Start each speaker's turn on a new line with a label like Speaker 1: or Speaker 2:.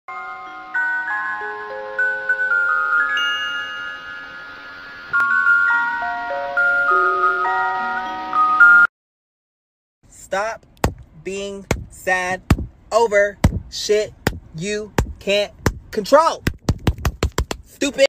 Speaker 1: Stop being sad over shit you can't control. Stupid.